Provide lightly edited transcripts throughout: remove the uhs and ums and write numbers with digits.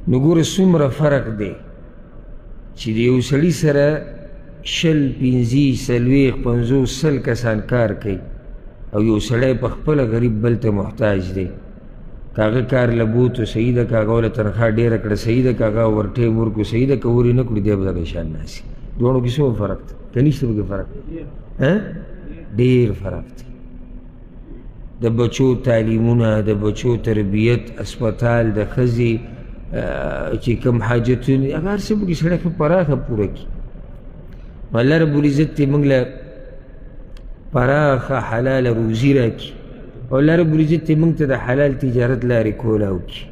نو ګوره څومره فرق دی چې د یو سړي سره 20 50 40 50 100 کسان کار کوي او یو سړی په خپله غریب بل ته محتاج دی. کاغه کار له بوتو صحیح ده، کاغه وله تنخوا ډېره کړه صحیح ده، کاغه ور ټیم ورکړو صحیح ده، که ور یې نه کړو دی به دغه شان ناستي. دواړو کې څومره فرق دی؟ که نشته پکې فرق؟ ډېر فرق دی. د بچو تعلیمونه، د بچو تربیت، اسپتال، د ښځې چې کوم حاجتونه هغه هر څه پکې سړی ښه پراخه پوره کړي. الله رب العزت دې موږ له پراخه حلاله روزي راکړي او الله رب العزت دې موږ ته د حلال تجارت لارې کوله وکړي.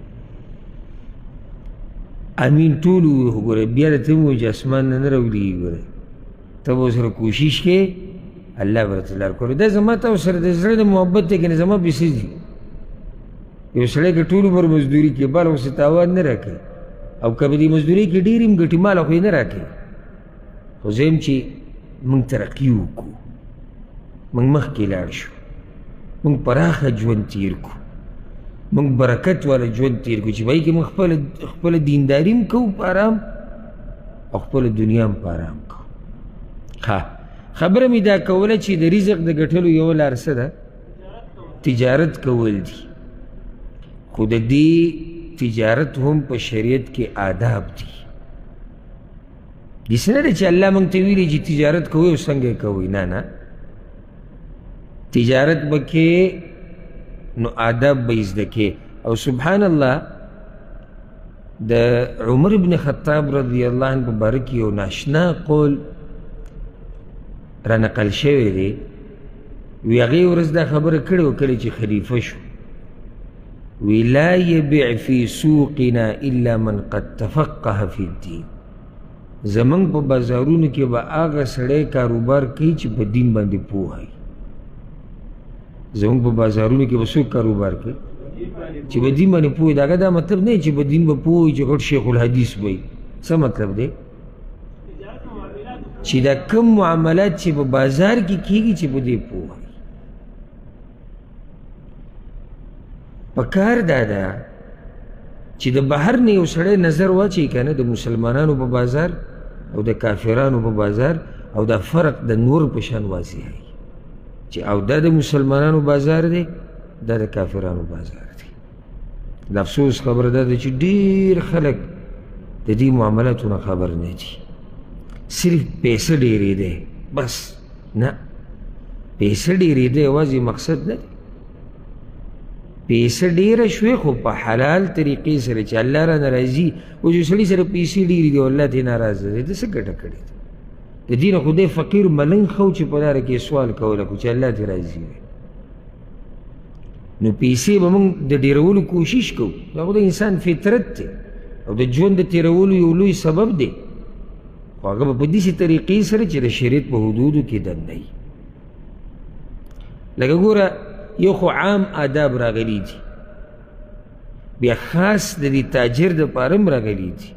امین ټول وګوره بیا درته هم وایي چې اسمان نه نه راولېږي. ګوره ته به ورسره کوشش کوې الله به درته لار کوي. دا زما ته ورسره د زړه د محبت دی که نه زما پیسې دي. یو سړی که ټول عمر مزدوري کوي بال ورسې تاوان نه راکوي او که به دې مزدورۍ کې ډېر هم ګټي مال خو یې نه راکوي. خو زه یم چې موږ ترقي وکړو، موږ مخکې لاړ شو، موږ پراخه ژوند تیر کړو، موږ برکت والا ژوند تیر کړو چې په هغې کې موږ خپله دینداري هم کوو په ارام او خپله دنیا هم په ارام کوو. خبره مې دا کوله چې د رزق د ګټلو یوه لار څه ده؟ تجارت کول دي. خو د دې تجارت هم په شریعت کې آداب دي. داسې نه ده چې الله موږ ته ویلي چې تجارت کوئ او څنګه یې کوئ. نه نه، تجارت به کې نو آداب به یې زده کې. او سبحان الله د عمر بن خطاب رضی الله عنه په باره کې یو ناشنا قول را نقل شوی دی. وی هغې ورځ دا خبره کړې وه کله چې خلیفه شو. وی لا یبع فی سوقنا الا من قد تفقه فی الدین. زمونږ په بازارونو کې به هغه سړی کاروبار کوي چې په دین باندې پوه وي. زمونږ په بازارونو کې به څوک کاروبار کوي چې په دین باندې پوه وي. د هغه دا مطلب نه چې په دین به پوه وي چې غټ شیخ الحدیث به وي. څه مطلب دی؟ چې دا کم معاملات چې په بازار کې کېږي چې په دې پوه وي. پکار دا ده چې د بهر نه یو سړی نظر واچوي که نه د مسلمانانو په بازار او د کافرانو په بازار او دا فرق د نور په شان واضح وي چې او دا د مسلمانانو بازار دی، دا د کافرانو بازار دی. د افسوس خبره دا ده چې ډېر خلک د دې معاملاتو نه خبر نه دي. صرف پیسه ډېرېدی بس. نه، پیسه ډېرېدی یوازې مقصد نه دی. پیسه ډېره شوې خو په حلال طریقې سره چې الله رانه راضي. اوس یو سړي سره پیسې ډېرې دي او الله ترې ناراضه دی، ده څه ګټه کړې ده؟ د دې نه خو دی فقیر ملنګ ښه و چې په لاره کې سوال کوله کړو چې الله ترې راضي وي. نو پیسې به موږ د ډېرولو کوشش کوو. دا خو د انسان فطرت دی او د ژوند د تېرولو یو لوی سبب دی. خو هغه به په داسې طریقې سره چې د شریعت په حدودو کې دننه وي. لکه ګوره یو خو عام آداب راغلي دي، بیا خاص د دې تاجر دپاره هم راغلي دي.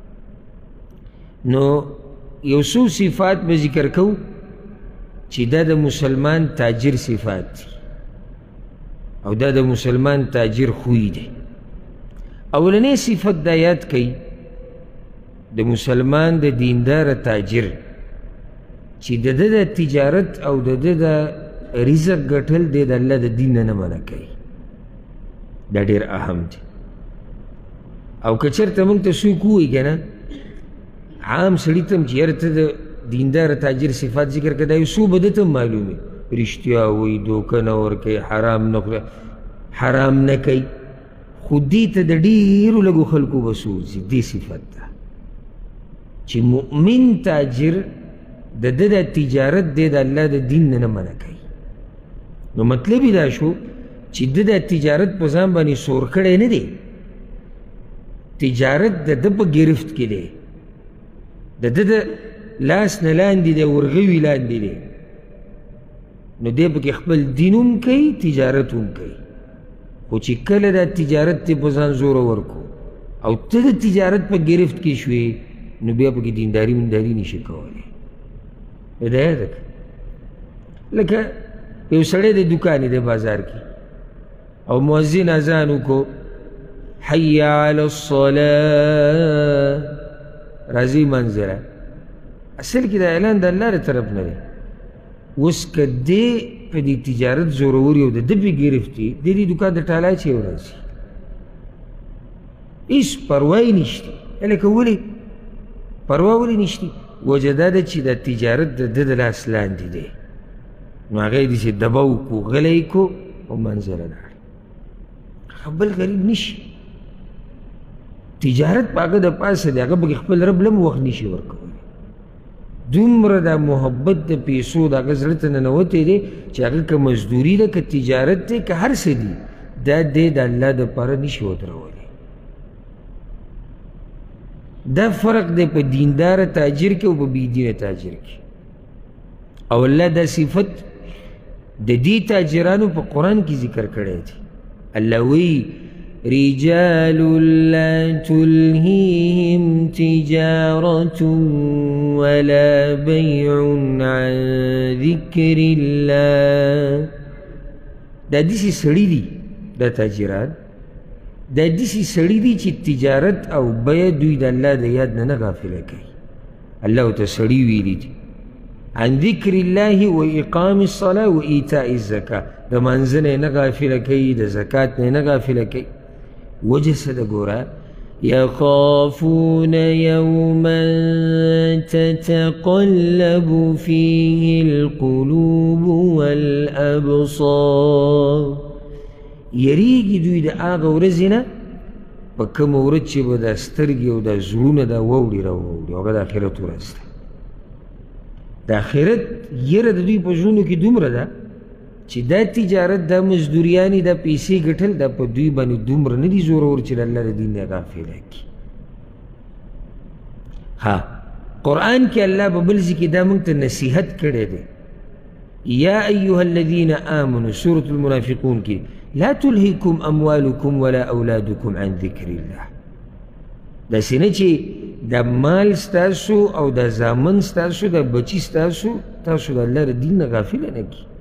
نو یو څو صفات به ذکر کوو چې دا د مسلمان تاجر صفات دي او دا د مسلمان تاجر خوی دی. اولنی صفت دا یاد کوي د مسلمان د دیندار تاجر چې د ده د تجارت او د ده د رزق ګټل دی د الله د دین نه منع کوي. دا ډېر اهم دی. او که چېرته موږ ته څوک ووایي که نه عام سړي ته هم چې یاره ته د دیندار تاجر صفات ذکر کړه، دا یو څو به ده ته هم معلوم وي. رښتیا وایي، دوکه نه ورکوي، حرام نه خوري، حرام نه کوي. خو دې ته د ډېرو لږو خلکو به سوځي. دې صفت ده چې مؤمن تاجر د ده د تجارت دی د الله د دین نه منع کوي. نو مطلب یې دا شو چې ده د تجارت په ځان باندې سور کړی نه دی. تجارت د ده په ګرفت کې دی، د ده د لاس نه لاندې دی، ورغوي لاندې دی. نو دی پکې خپل دین هم کوي، تجارت هم کوي. خو چې کله دا تجارت تی په ځان زوره ورکو او ته د تجارت په ګرفت کې شوې، نو بیا پکې دینداري منداري نشي کولی. دا یاده که لکه یو سړی دی دکان دی بازار کې او مؤذن اذان وکړو حی علی الصلاة راځي منځله اصل کې دا اعلان د الله له طرف نه دی اوس که دې په دې تجارت زورور یو د ده پې ګرفتي د دې دوکان د ټالا چې ورځي هېڅ پروا یې نشته لکه ولې پروا ولې نشته وجه دا ده چې دا تجارت د ده د لاس لاندې دی نو هغه یې داسې دبه وکړو غلی کړو او منځله لاړ بل غریب نشي تجارت په هغه د پاسه دی هغه پکې خپل رب لم وخت نشي ورکولی دومره دا محبت د پیسو د هغه زړه ته ننوتی دی چې هغه که مزدوري ده که تجارت دی که هر څه دي دا دی د الله دپاره نشي ودرولی دا فرق دی په دینداره تاجر کې او په بېدینه تاجر کې او الله دا صفت د دې تاجرانو په قرآن کې ذکر کړی دی الله وی رجال لا تلهيهم تجارة ولا بيع عن ذكر الله دا داسې سړي دي دا تاجران دا داسې سړي دي چې تجارت او بیه دوی د الله د یاد نه غافله کوي الله ورته سړي ویلي دي عن ذکر الله و اقام الصلاة و ایتاء الزکاة د منځه نه نه غافله کوي د زکات نه نه غافله کوي وجه څه ده ګوره يخافون يوما تتقلب فيه القلوب والأبصار یریږي دوی د هغه ورځې نه په کومه ورځ چې به دا سترګې او دا زړونه دا واوړي راواوړي هغه د آخرت ورځ ده د آخرت یره د دوی په زړونو کې دومره ده چې دا تجارت دا مزدوریانې دا پیسې ګټل دا په دوی باندې دومره نه دي زورور چې د الله د دین نه غافله کړي ها قرآن کې الله په بل ځای کې دا موږ ته نصیحت کړی دی یا ایها الذین آمنوا سورة المنافقون کې لا تلهکم اموالکم ولا اولادکم عن ذکر الله داسې نه چې د مال ستاسو او د زامن ستاسو د بچي ستاسو تاسو د الله د دین نه غافله نه کړي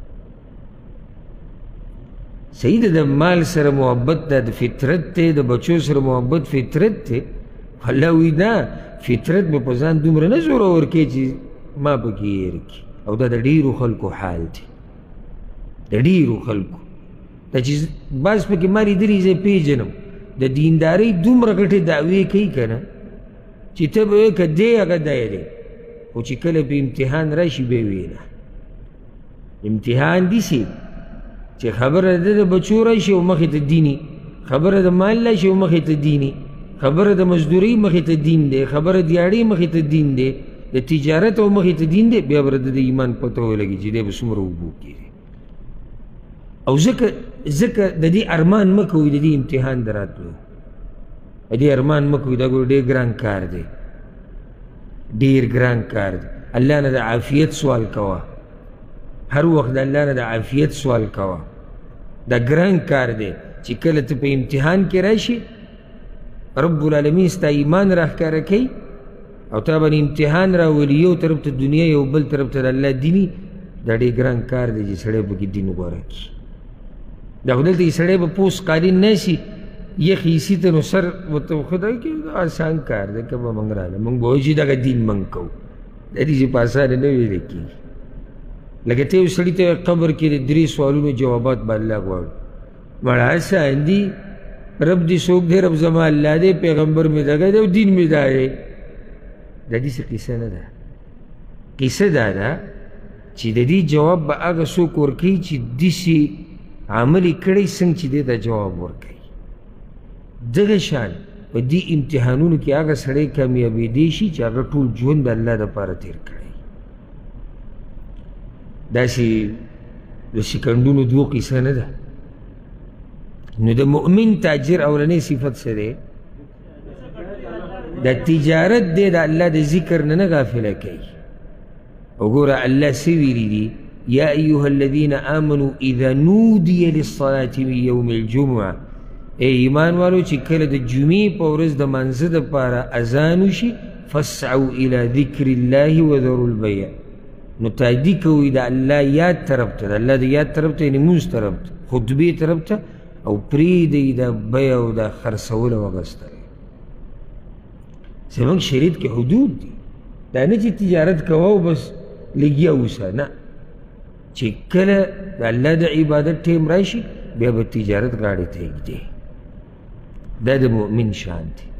صحیح ده د مال سره محبت ده د فطرت دی د بچو سره محبت فطرت دی الله وایي نه فطرت به په ځان دومره نه زورور کوي چې ما پکې هېر کړي او دا د ډېرو خلکو حال دی د ډېرو خلکو دا چې بعض پکې ما لیدلي زه پېژنم د دیندارۍ دومره غټې دعوې کوي که نه چې ته به وایې که دی هغه دی دی خو چې کله په امتحان راشي بیا ویې نه امتحان داسې چې خبره د بچو راشي او مخې ته دیني خبره د مال راشي او مخې ته دیني خبره د مزدورۍ مخې ته دین دی خبره د یاړۍ مخې ته دین دی د تجارت او مخې ته دین دی بیا به د ایمان پته ولګي چې دی به څومره اوبو کېږي او ځکه د دې ارمان مه کوئ د دې امتحان د راتلو د دې ارمان مه کوئ دا ګوره ډېر ګران کار دی ډېر ګران کار دی الله نه د عافیت سوال کوه هر وخت د الله نه د عافیت سوال کوه دا ګران کار دی چې کله ته په امتحان کې راشي رب العالمین ستا ایمان راښکاره کوي او تا باندې امتحان راولي یو طرف ته دنیا یو بل طرف ته د الله دیني دا ډېر ګران کار دی چې سړی پکې دین غوره کړي دا خو دلته سړی به پوست قالین نه شي یخ ایسي ته نو سر ورته خدای کې آسان کار دی که به موږ راغله موږ به وایو چې دغه دین موږ کوو دا دې چې په اسانه نه ویلی کېږي لکه ته یو سړي ته قبر کې د 3 سوالونو جوابات به الله غواړو مړه آسان دي رب دې څوک دی رب زما الله دی پیغمبر مې دغه دی او دین مې دا دی دا داسې قصه نه ده قصه دا ده چې د دې جواب به هغه څوک ورکوي چې داسې عمل یې کړی څنګه چې دی دا جواب ورکوي دغه شان په دې امتحانونو کې هغه سړی کامیابېدی شي چې هغه ټول ژوند د الله دپاره تېر کړی داسې د سکندونو 2 قصه نه ده نو د مؤمن تاجر اولنی صفت څه دی د تجارت دی د الله د ذکر نه نه غافله کوي وګوره الله څه ویلي دي یا ایها الذین آمنوا اذا نودی للصلاة من یوم الجمعه ای ایمان والو چې کله د جمعې په ورځ د منځه دپاره اذان وشي فاسعوا الى ذکر الله وذروا البیع نو تادی کوئ د الله یاد طرف ته د الله د یاد طرف ته یعنې مونځ طرف ته خطبې طرف ته او پرېږدئ دا بیه او دا خرڅول او اخیستل. زموږ شریعت کې حدود دي، دا نه چې تجارت کوه او بس لګیا اوسه، نه، چې کله د الله د عبادت ټیم راشي بیا به تجارت غاړې ته ږدي. دا د مؤمن شان دی.